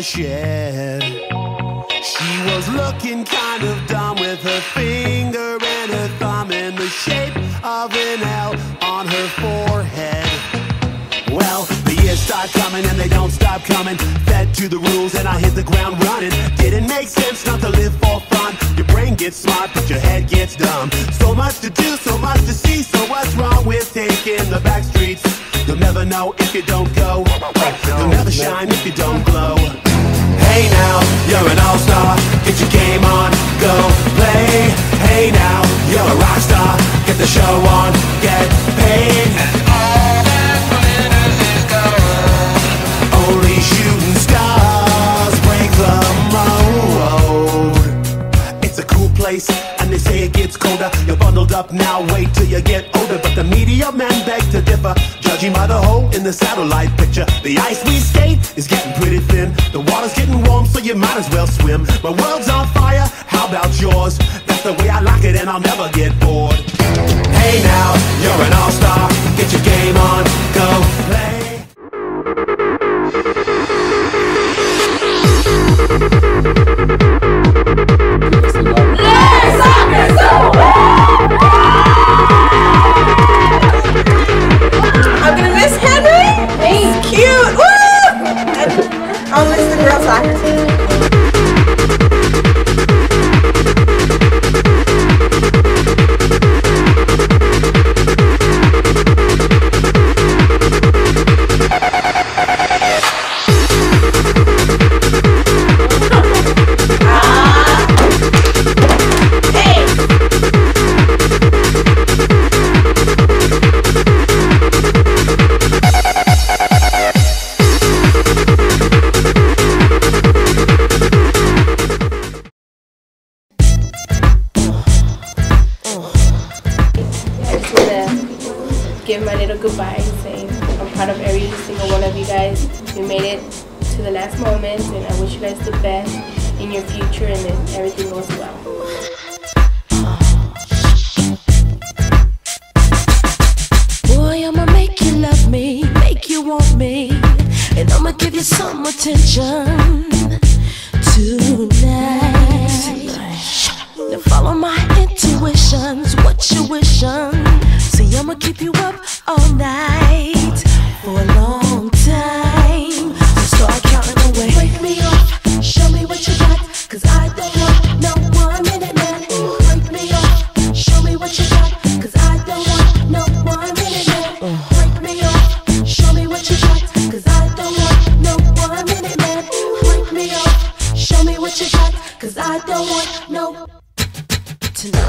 shed. She was looking kind of dumb with her finger and her thumb in the shape of an L on her forehead. Well, the years start coming and they don't stop coming. Fed to the rules and I hit the ground running. Didn't make sense not to live for fun. Your brain gets smart but your head gets dumb. So much to do, so much to see. So what's wrong with taking the back streets? You'll never know if you don't go. You'll never shine if you don't glow. Hey now, you're an all-star. Get your game on, go play. Hey now, you're a rock star. Get the show on, get paid. And all that glitters is gold. Only shooting stars break the mold. It's a cool place, and they say it gets colder. You're bundled up now, wait till you get older. But the media men beg to differ, judging by the hole in the satellite picture. The ice we skate is getting pretty thin. The water's getting warm, so you might as well swim. My world's on fire, how about yours? That's the way I like it, and I'll never get bored. Hey now, you're an all-star. Get your game on, go play. I'm gonna miss Henry. He's cute. Woo! I'll miss the girls' soccer team. Give my little goodbye and say I'm proud of every single one of you guys. You made it to the last moment, and I wish you guys the best in your future and that everything goes well. Boy, I'ma make you love me, make you want me, and I'ma give you some attention tonight. Now follow my intuitions, what you wishin'. See, I'ma keep you up all night for a long time. So start counting away. Break me off, show me what you got, 'cause I don't want no 1 minute man. Break me off, show me what you got, 'cause I don't want no 1 minute man. Break me off, show me what you got, 'cause I don't want no 1 minute man. Break me off, show me what you got, 'cause I don't want no to know.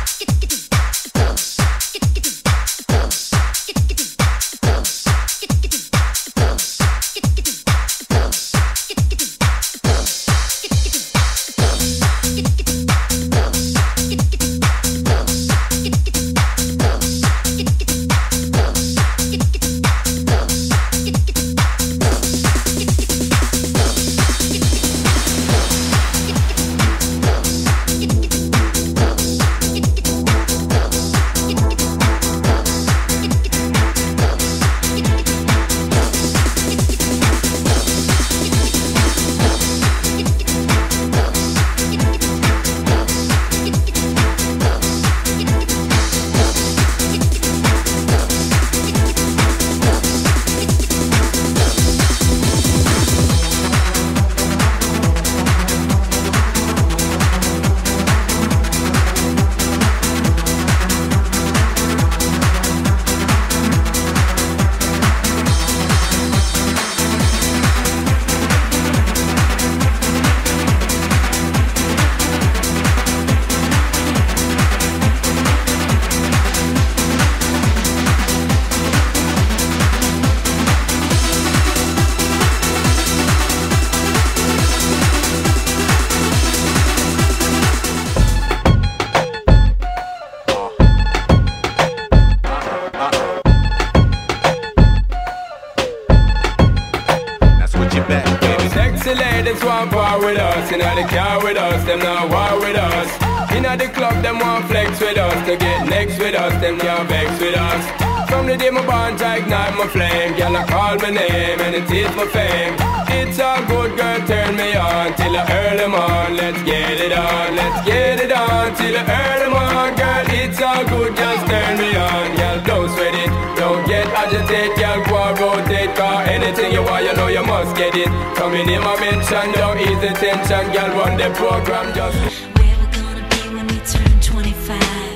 Want war with us, inna the car with us, them not war with us. Inna the club, them want flex with us, to get next with us, them can't vex with us. from the day my bond to ignite my flame. Girl, I call my name and it is my fame. It's a good girl, turn me on till I early morn. Let's get it on, let's get it on till I early morn. Girl, it's all good, just turn me on. Girl, don't sweat it, don't get agitated. Girl, go and rotate, cause anything you want, you know you must get it. Coming in my mention, don't ease the tension. Girl, run the program, just... Where we gonna be when we turn 25?